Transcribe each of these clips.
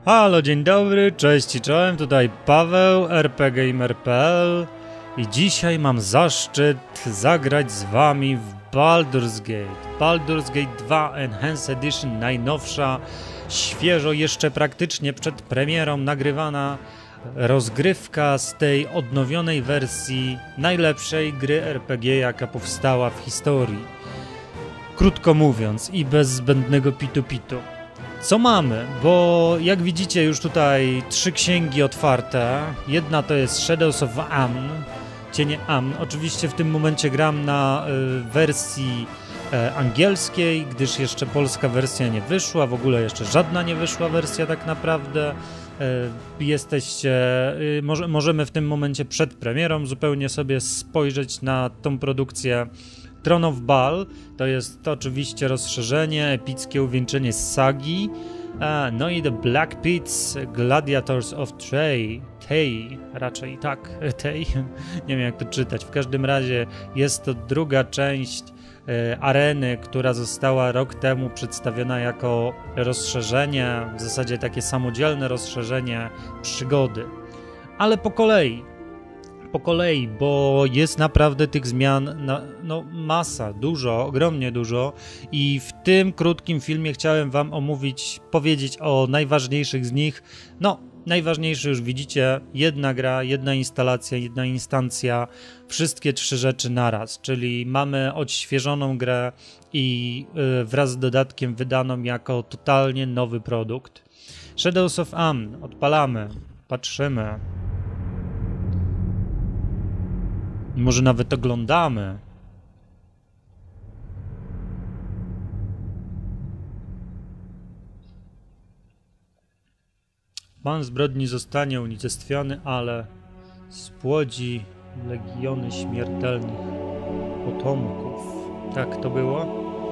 Halo, dzień dobry, cześć i czołem, tutaj Paweł, rpgamer.pl i dzisiaj mam zaszczyt zagrać z wami w Baldur's Gate. Baldur's Gate 2 Enhanced Edition, najnowsza, świeżo jeszcze praktycznie przed premierą nagrywana rozgrywka z tej odnowionej wersji najlepszej gry RPG, jaka powstała w historii. Krótko mówiąc i bez zbędnego pitu-pitu. Co mamy? Bo jak widzicie już tutaj 3 księgi otwarte. Jedna to jest Shadows of Amn, Cienie Amn. Oczywiście w tym momencie gram na wersji angielskiej, gdyż jeszcze polska wersja nie wyszła, w ogóle jeszcze żadna nie wyszła wersja tak naprawdę. Jesteście, możemy w tym momencie przed premierą zupełnie sobie spojrzeć na tą produkcję. Throne of Baal to jest oczywiście rozszerzenie, epickie uwieńczenie z sagi, no i The Black Pits, Gladiators of Tej, raczej tak, Tej, nie wiem jak to czytać, w każdym razie jest to druga część areny, która została rok temu przedstawiona jako rozszerzenie, w zasadzie takie samodzielne rozszerzenie przygody, ale po kolei, bo jest naprawdę tych zmian masa, dużo, ogromnie dużo i w tym krótkim filmie chciałem wam powiedzieć o najważniejszych z nich. Najważniejsze już widzicie, jedna gra, jedna instalacja, jedna instancja, wszystkie 3 rzeczy naraz, czyli mamy odświeżoną grę i wraz z dodatkiem wydaną jako totalnie nowy produkt. Shadows of Amn, odpalamy, patrzymy. Może nawet oglądamy. Pan zbrodni zostanie unicestwiony, ale spłodzi legiony śmiertelnych potomków. Tak to było?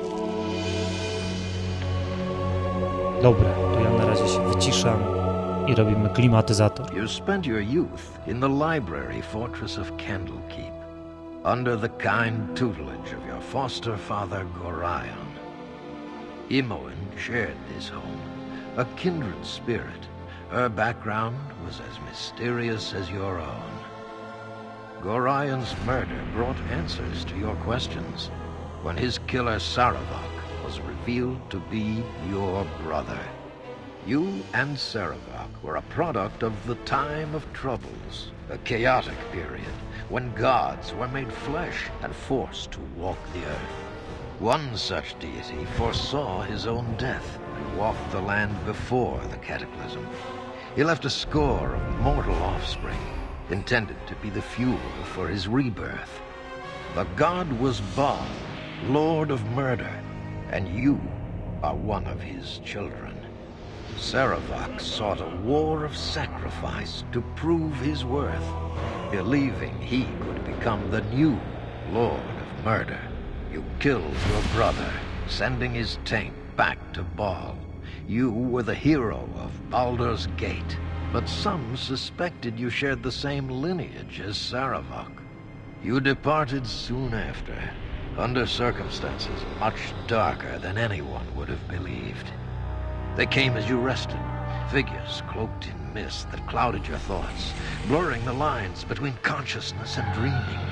Dobra, to ja na razie się wyciszam i robimy klimatyzator. You spent your youth in the library fortress of Candlekeep, under the kind tutelage of your foster father Gorion. Imoen shared this home, a kindred spirit. Her background was as mysterious as your own. Gorion's murder brought answers to your questions when his killer Saravak was revealed to be your brother. You and Saravak were a product of the time of troubles, a chaotic period when gods were made flesh and forced to walk the earth. One such deity foresaw his own death and walked the land before the cataclysm. He left a score of mortal offspring, intended to be the fuel for his rebirth. The god was Baal, Lord of Murder, and you are one of his children. Saravak sought a war of sacrifice to prove his worth, believing he could become the new Lord of Murder. You killed your brother, sending his taint back to Baal. You were the hero of Baldur's Gate, but some suspected you shared the same lineage as Saravak. You departed soon after, under circumstances much darker than anyone would have believed. They came as you rested, figures cloaked in mist that clouded your thoughts, blurring the lines between consciousness and dreaming.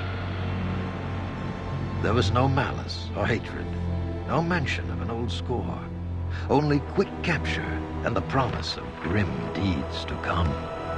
There was no malice or hatred, no mention of an old score, only quick capture and the promise of grim deeds to come.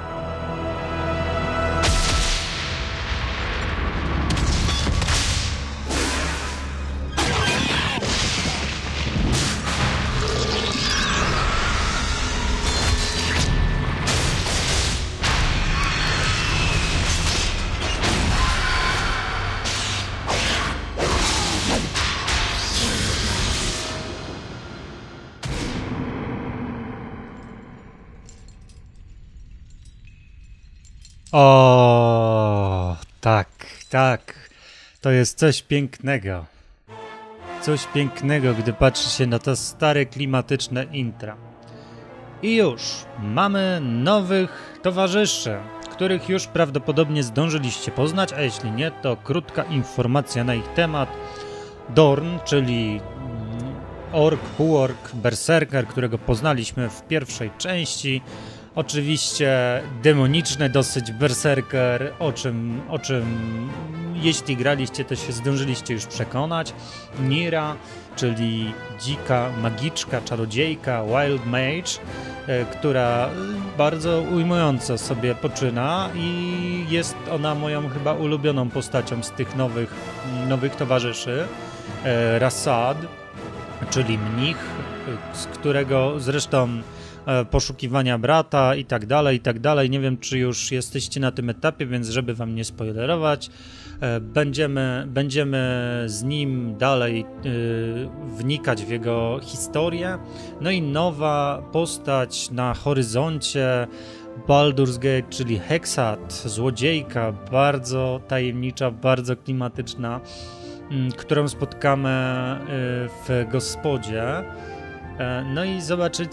O, tak. To jest coś pięknego. Coś pięknego, gdy patrzy się na to stare, klimatyczne intra. I już mamy nowych towarzyszy, których już prawdopodobnie zdążyliście poznać, a jeśli nie, to krótka informacja na ich temat. Dorn, czyli ork, półork, berserker, którego poznaliśmy w pierwszej części. Oczywiście demoniczny dosyć berserker, o czym jeśli graliście, to się zdążyliście już przekonać. Nira, czyli dzika magiczka, czarodziejka, wild mage, która bardzo ujmująco sobie poczyna i jest ona moją chyba ulubioną postacią z tych nowych towarzyszy. Rasad, czyli mnich, z którego zresztą poszukiwania brata i tak dalej. Nie wiem, czy już jesteście na tym etapie, więc żeby wam nie spoilerować, będziemy z nim dalej wnikać w jego historię. No i nowa postać na horyzoncie Baldur's Gate, czyli Hexat, złodziejka, bardzo tajemnicza, bardzo klimatyczna, którą spotkamy w gospodzie. No i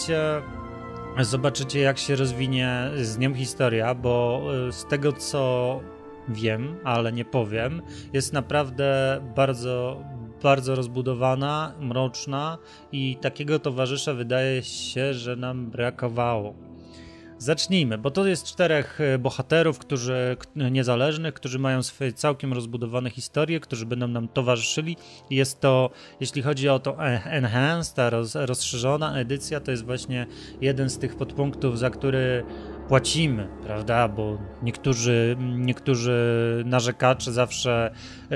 zobaczycie, jak się rozwinie z nią historia, bo z tego, co wiem, ale nie powiem, jest naprawdę bardzo, bardzo rozbudowana, mroczna i takiego towarzysza wydaje się, że nam brakowało. Zacznijmy, bo to jest 4 bohaterów, niezależnych, którzy mają swoje całkiem rozbudowane historie, którzy będą nam towarzyszyli. Jest to, jeśli chodzi o to Enhanced, ta rozszerzona edycja, to jest właśnie jeden z tych podpunktów, za który płacimy, prawda, bo niektórzy narzekacze zawsze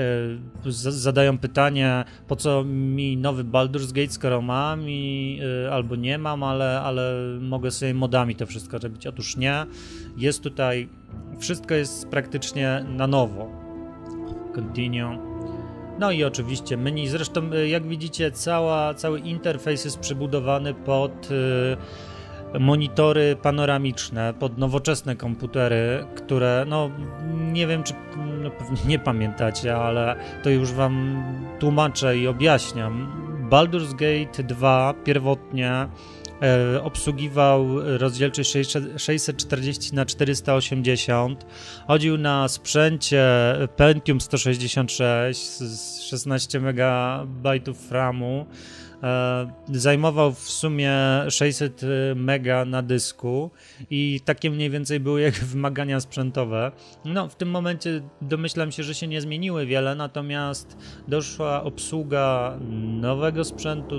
zadają pytanie, po co mi nowy Baldur's Gate, skoro mam albo nie mam, ale mogę sobie modami to wszystko robić. Otóż nie, jest tutaj, wszystko jest praktycznie na nowo. Continue. No i oczywiście menu, zresztą jak widzicie cały interfejs jest przybudowany pod monitory panoramiczne, pod nowoczesne komputery, które, no nie wiem, czy pewnie nie pamiętacie, ale to już wam tłumaczę i objaśniam. Baldur's Gate 2 pierwotnie obsługiwał rozdzielczość 640 na 480. Chodził na sprzęcie Pentium 166 z 16 MB RAMu. Zajmował w sumie 600 mega na dysku i takie mniej więcej były jego wymagania sprzętowe. No, w tym momencie domyślam się, że się nie zmieniły wiele, natomiast doszła obsługa nowego sprzętu,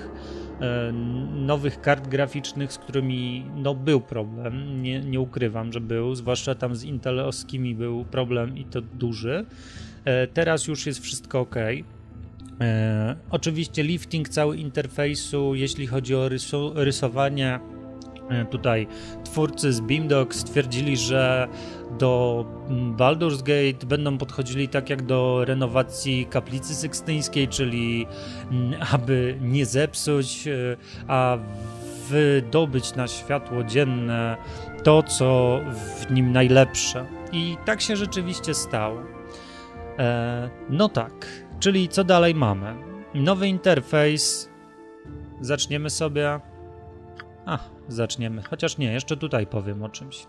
nowych kart graficznych, z którymi no, był problem, nie ukrywam, że był, zwłaszcza tam z intelowskimi był problem i to duży. Teraz już jest wszystko ok. Oczywiście lifting cały interfejsu, jeśli chodzi o rysowanie, tutaj twórcy z Beamdog stwierdzili, że do Baldur's Gate będą podchodzili tak jak do renowacji kaplicy sykstyńskiej, czyli aby nie zepsuć, a wydobyć na światło dzienne to, co w nim najlepsze. I tak się rzeczywiście stało. No tak. Czyli co dalej mamy? Nowy interfejs. Zaczniemy sobie. Zaczniemy. Chociaż nie, jeszcze tutaj powiem o czymś.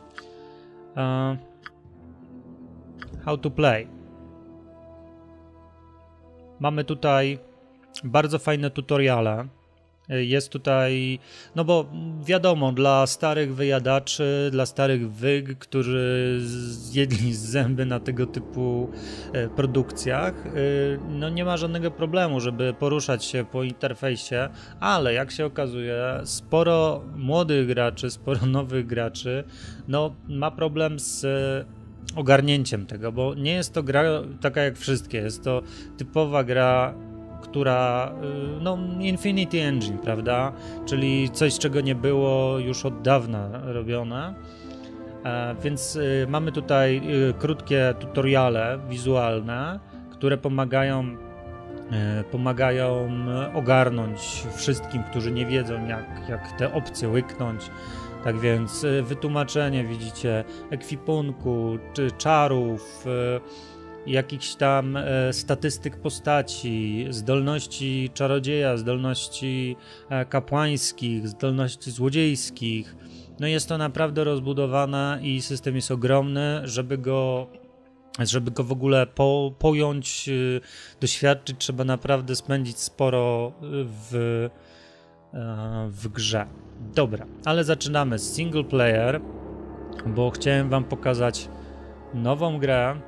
How to play. Mamy tutaj bardzo fajne tutoriale. Jest tutaj, no bo wiadomo, dla starych wyjadaczy, dla starych wyg, którzy zjedli zęby na tego typu produkcjach, no nie ma żadnego problemu, żeby poruszać się po interfejsie, ale jak się okazuje, sporo młodych graczy, sporo nowych graczy, no ma problem z ogarnięciem tego, bo nie jest to gra taka jak wszystkie, jest to typowa gra, która, no Infinity Engine, prawda, czyli coś, czego nie było już od dawna robione, więc mamy tutaj krótkie tutoriale wizualne, które pomagają ogarnąć wszystkim, którzy nie wiedzą, jak te opcje łyknąć. Tak więc wytłumaczenie, widzicie, ekwipunku, czy czarów, jakichś tam statystyk postaci, zdolności czarodzieja, zdolności kapłańskich, zdolności złodziejskich. No jest to naprawdę rozbudowane i system jest ogromny, żeby go w ogóle pojąć, doświadczyć, trzeba naprawdę spędzić sporo w grze. Dobra, ale zaczynamy z single player, bo chciałem wam pokazać nową grę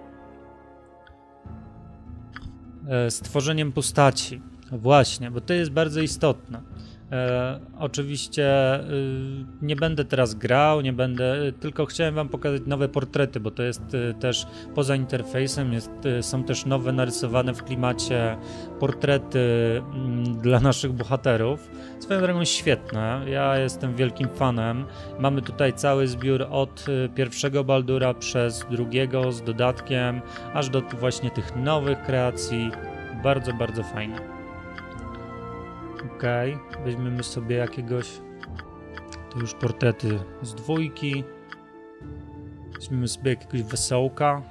z tworzeniem postaci. Właśnie, bo to jest bardzo istotne. Oczywiście nie będę teraz grał, tylko chciałem wam pokazać nowe portrety, bo to jest też poza interfejsem, są też nowe narysowane w klimacie portrety dla naszych bohaterów. Swoją drogą świetne, ja jestem wielkim fanem. Mamy tutaj cały zbiór od pierwszego Baldura przez drugiego z dodatkiem, aż do właśnie tych nowych kreacji. Bardzo, bardzo fajnie. Okej, weźmiemy sobie jakiegoś, to już portrety z dwójki, weźmiemy sobie jakiegoś wesołka,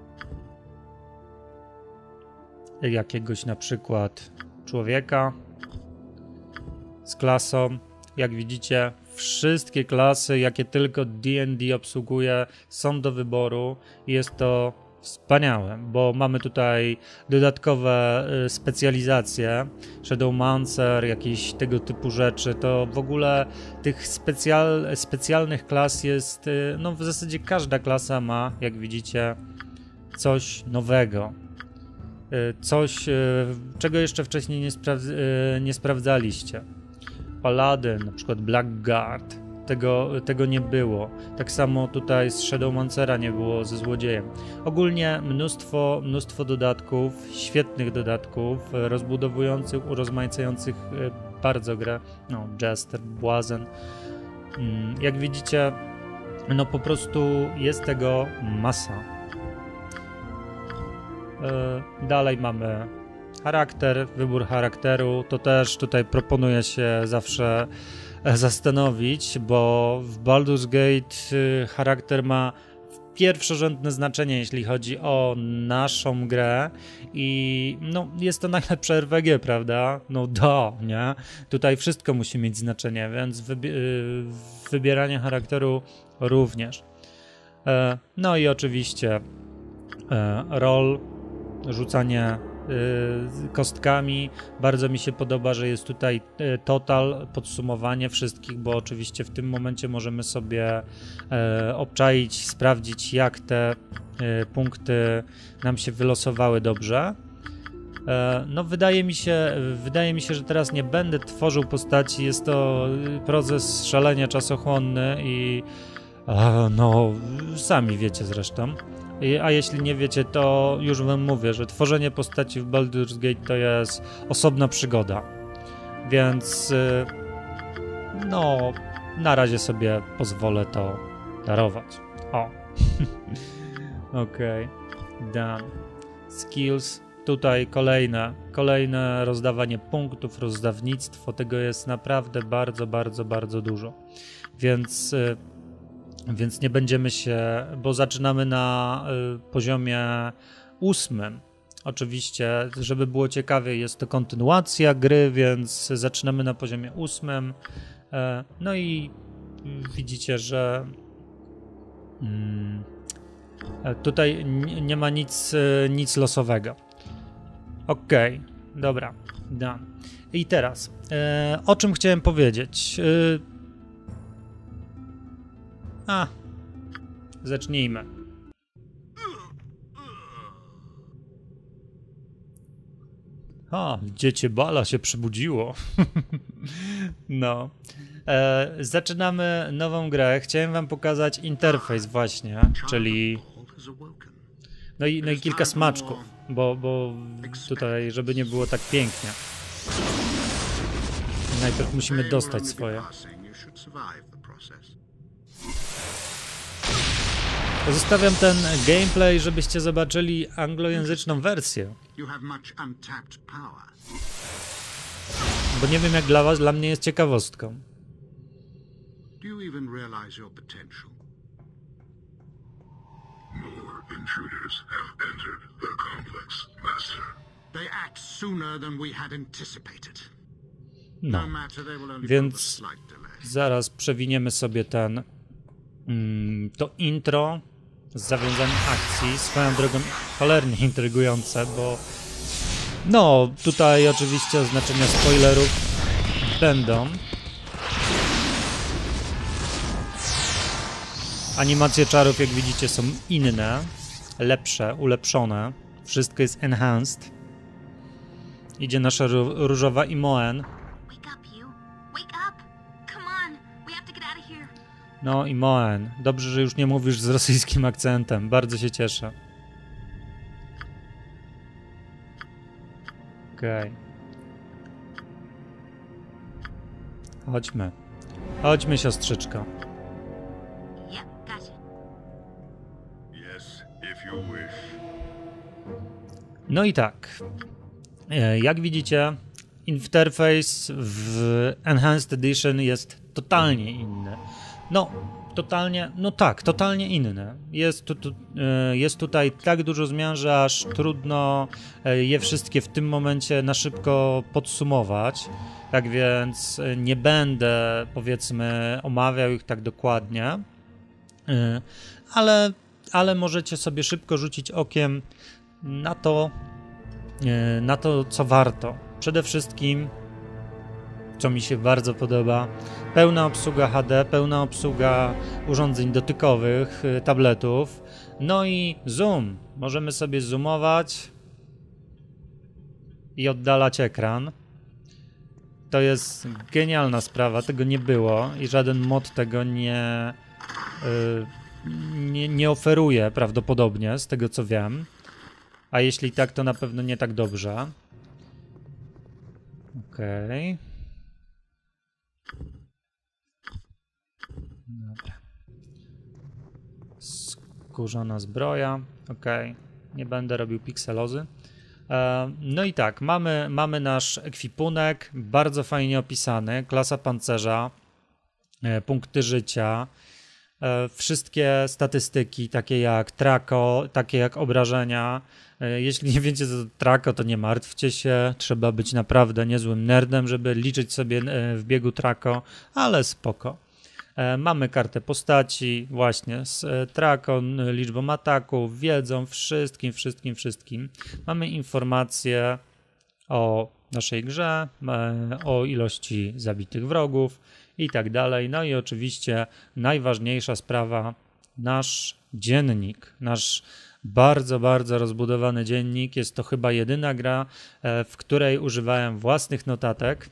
jakiegoś na przykład człowieka z klasą. Jak widzicie, wszystkie klasy, jakie tylko D&D obsługuje, są do wyboru i jest to wspaniałe, bo mamy tutaj dodatkowe specjalizacje, Shadowmancer, jakieś tego typu rzeczy, to w ogóle tych specjalnych klas jest, no w zasadzie każda klasa ma, jak widzicie, coś nowego, coś, czego jeszcze wcześniej nie sprawdzaliście. Paladyn, na przykład Blackguard, tego nie było. Tak samo tutaj z Shadowmancera nie było ze złodziejem. Ogólnie mnóstwo dodatków, świetnych dodatków, rozbudowujących, urozmaicających bardzo grę. No, Jester, Błazen. Jak widzicie, no po prostu jest tego masa. Dalej mamy charakter, wybór charakteru. To też tutaj proponuję się zawsze zastanowić, bo w Baldur's Gate charakter ma pierwszorzędne znaczenie, jeśli chodzi o naszą grę i no jest to najlepsze RPG, prawda? No nie? Tutaj wszystko musi mieć znaczenie, więc wybieranie charakteru również. No i oczywiście roll, rzucanie kostkami. Bardzo mi się podoba, że jest tutaj total, podsumowanie wszystkich, bo oczywiście w tym momencie możemy sobie obczaić, sprawdzić, jak te punkty nam się wylosowały dobrze. No wydaje mi się, że teraz nie będę tworzył postaci, jest to proces szalenie czasochłonny i no sami wiecie zresztą. A jeśli nie wiecie, to już wam mówię, że tworzenie postaci w Baldur's Gate to jest osobna przygoda. Więc no, na razie sobie pozwolę to darować. O. Okej. Done. Skills. Tutaj kolejne rozdawanie punktów, rozdawnictwo. Tego jest naprawdę bardzo dużo. Więc nie będziemy się, bo zaczynamy na poziomie 8. Oczywiście, żeby było ciekawie, jest to kontynuacja gry, więc zaczynamy na poziomie 8. No i widzicie, że tutaj nie ma nic losowego. Okej, dobra, done. I teraz, o czym chciałem powiedzieć? Zacznijmy. Dziecię Bala się przebudziło. No. Zaczynamy nową grę. Chciałem wam pokazać interfejs właśnie, czyli no i kilka smaczków, bo tutaj, żeby nie było tak pięknie. Najpierw musimy dostać swoje. Zostawiam ten gameplay, żebyście zobaczyli anglojęzyczną wersję. Bo nie wiem jak dla was, dla mnie jest ciekawostką. No, więc zaraz przewiniemy sobie to intro z zawiązaniem akcji, swoją drogą cholernie intrygujące, bo no tutaj oczywiście oznaczenia spoilerów będą. Animacje czarów, jak widzicie, są inne, lepsze, ulepszone. Wszystko jest enhanced. Idzie nasza różowa Imoen. No, Imoen. Dobrze, że już nie mówisz z rosyjskim akcentem. Bardzo się cieszę. Okej. Chodźmy. Chodźmy, siostrzyczko. No i tak. Jak widzicie, interfejs w Enhanced Edition jest totalnie inny. No, totalnie, no tak, totalnie inny. Jest tutaj tak dużo zmian, że aż trudno je wszystkie w tym momencie na szybko podsumować. Tak więc nie będę, powiedzmy, omawiał ich tak dokładnie, ale możecie sobie szybko rzucić okiem na to, co warto. Przede wszystkim, co mi się bardzo podoba, pełna obsługa HD, pełna obsługa urządzeń dotykowych, tabletów, no i zoom. Możemy sobie zoomować i oddalać ekran. To jest genialna sprawa, tego nie było i żaden mod tego nie oferuje prawdopodobnie, z tego co wiem. A jeśli tak, to na pewno nie tak dobrze. Okej. Dobra. Skórzana zbroja. Okej. Nie będę robił pikselozy. No i tak, mamy nasz ekwipunek, bardzo fajnie opisany. Klasa pancerza, punkty życia, wszystkie statystyki, takie jak trako, takie jak obrażenia. Jeśli nie wiecie, co to trako, to nie martwcie się. Trzeba być naprawdę niezłym nerdem, żeby liczyć sobie w biegu trako, ale spoko. Mamy kartę postaci, właśnie z trako, liczbą ataków, wiedzą, wszystkim. Mamy informacje o naszej grze, o ilości zabitych wrogów i tak dalej. No i oczywiście najważniejsza sprawa, nasz dziennik, nasz bardzo, bardzo rozbudowany dziennik. Jest to chyba jedyna gra, w której używałem własnych notatek.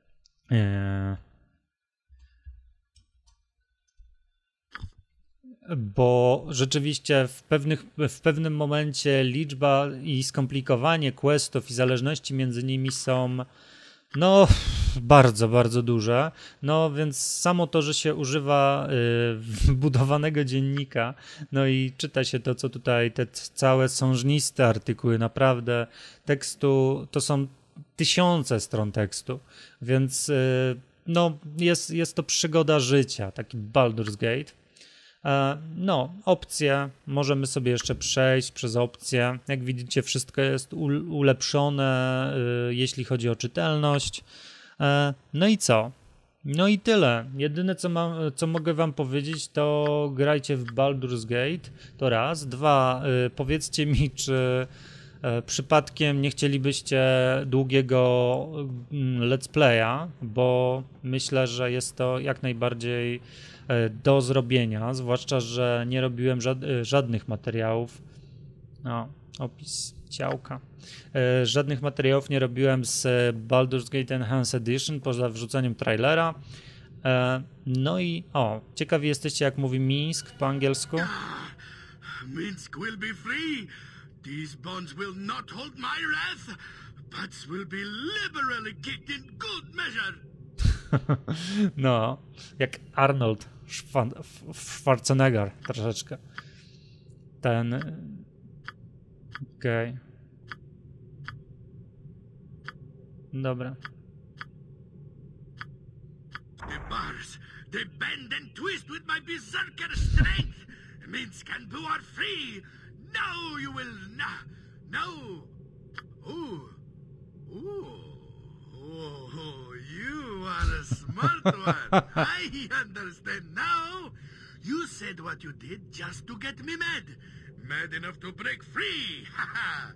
Bo rzeczywiście w pewnym momencie liczba i skomplikowanie questów i zależności między nimi są no bardzo, bardzo duże. No więc samo to, że się używa budowanego dziennika, no i czyta się to, co tutaj, te całe sążniste artykuły, naprawdę tekstu, to są tysiące stron tekstu, więc no jest to przygoda życia, taki Baldur's Gate. No, opcje, możemy sobie jeszcze przejść przez opcje. Jak widzicie, wszystko jest ulepszone, jeśli chodzi o czytelność. No i co? No i tyle. Jedyne, co mogę wam powiedzieć, to grajcie w Baldur's Gate, to raz. Dwa, powiedzcie mi, czy przypadkiem nie chcielibyście długiego let's playa, bo myślę, że jest to jak najbardziej do zrobienia, zwłaszcza, że nie robiłem żadnych materiałów. No, opis ciałka. Żadnych materiałów nie robiłem z Baldur's Gate Enhanced Edition, poza wrzuceniem trailera. No i ciekawi jesteście, jak mówi Mińsk po angielsku? Minsk will be free. These bonds will not hold my wrath. Butts will be liberally kicked in good measure. No, jak Arnold Schwarzenegger troszeczkę. Ten... Okej. Dobra. The bars, they bend and twist with my berserker strength. Minsk and Boo are free. Now you will no. Ooh. You are a smart one. I understand now. You said what you did just to get me mad. Mad enough to break free.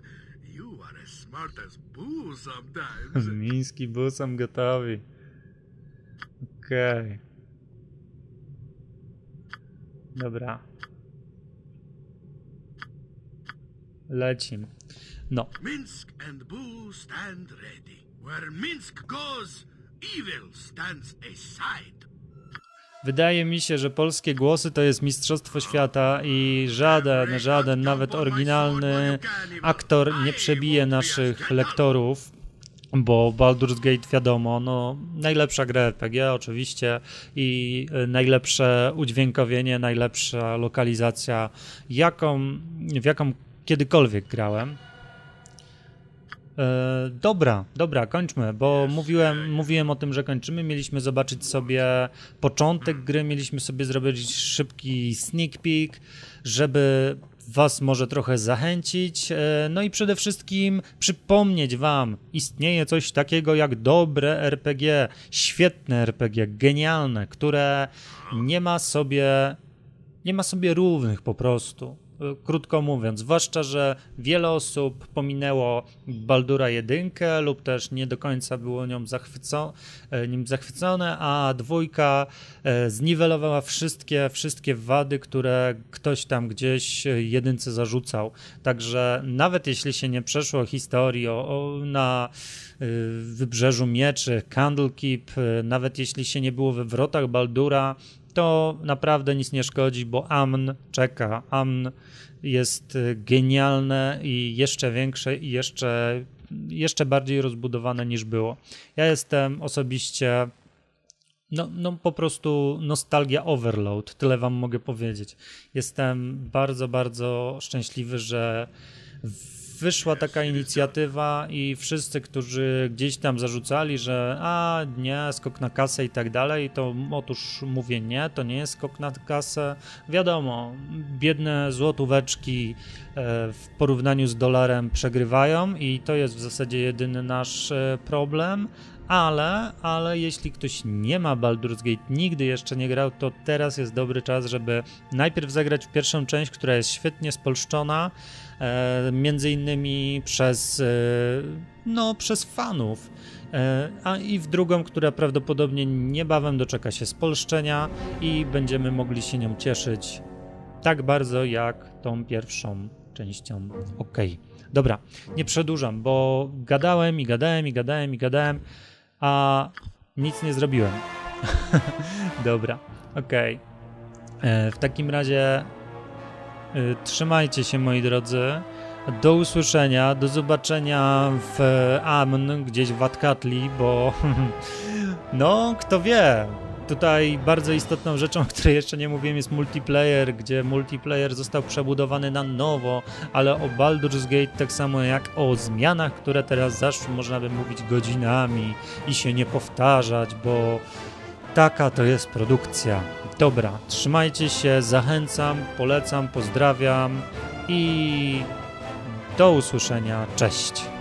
You are as smart as Boo sometimes. Miński Boo są gotowi. Okej. Dobra. Lecim. No. Minsk and Boo stand ready. Where Minsk goes, evil stands aside. Wydaje mi się, że polskie głosy to jest mistrzostwo świata i żaden, nawet oryginalny aktor nie przebije naszych lektorów, bo Baldur's Gate wiadomo, no najlepsza gra RPG oczywiście i najlepsze udźwiękowienie, najlepsza lokalizacja, w jaką kiedykolwiek grałem. Dobra, kończmy, bo mówiłem o tym, że kończymy. Mieliśmy zobaczyć sobie początek gry, mieliśmy sobie zrobić szybki sneak peek, żeby was może trochę zachęcić, no i przede wszystkim przypomnieć wam, istnieje coś takiego jak dobre RPG, świetne RPG, genialne, które nie ma sobie równych po prostu. Krótko mówiąc, zwłaszcza, że wiele osób pominęło Baldura 1 lub też nie do końca było nim zachwycone, a dwójka zniwelowała wszystkie wady, które ktoś tam gdzieś jedynce zarzucał. Także nawet jeśli się nie przeszło historii na Wybrzeżu Mieczy, Candlekeep, nawet jeśli się nie było we wrotach Baldura, to naprawdę nic nie szkodzi, bo Amn czeka. Amn jest genialne i jeszcze większe i jeszcze bardziej rozbudowane niż było. Ja jestem osobiście no po prostu nostalgia overload, tyle wam mogę powiedzieć. Jestem bardzo, bardzo szczęśliwy, że wyszła taka inicjatywa i wszyscy, którzy gdzieś tam zarzucali, że nie, skok na kasę i tak dalej, to otóż mówię nie, to nie jest skok na kasę. Wiadomo, biedne złotóweczki w porównaniu z dolarem przegrywają i to jest w zasadzie jedyny nasz problem, ale jeśli ktoś nie ma Baldur's Gate, nigdy jeszcze nie grał, to teraz jest dobry czas, żeby najpierw zagrać w pierwszą część, która jest świetnie spolszczona, między innymi przez fanów, a i w drugą, która prawdopodobnie niebawem doczeka się spolszczenia i będziemy mogli się nią cieszyć tak bardzo jak tą pierwszą częścią. Okej. Dobra, nie przedłużam, bo gadałem, a nic nie zrobiłem. Dobra, okej. W takim razie trzymajcie się, moi drodzy. Do usłyszenia, do zobaczenia w Amn, gdzieś w Atkatli, bo no, kto wie. Tutaj bardzo istotną rzeczą, o której jeszcze nie mówiłem, jest multiplayer, gdzie multiplayer został przebudowany na nowo, ale o Baldur's Gate tak samo jak o zmianach, które teraz zaszły, można by mówić godzinami i się nie powtarzać, bo taka to jest produkcja. Dobra, trzymajcie się, zachęcam, polecam, pozdrawiam i do usłyszenia, cześć!